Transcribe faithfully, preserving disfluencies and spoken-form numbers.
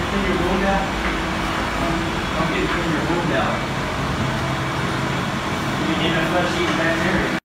clean your wound out. Don't get to clean your wound out. You get a flesh eating bacteria.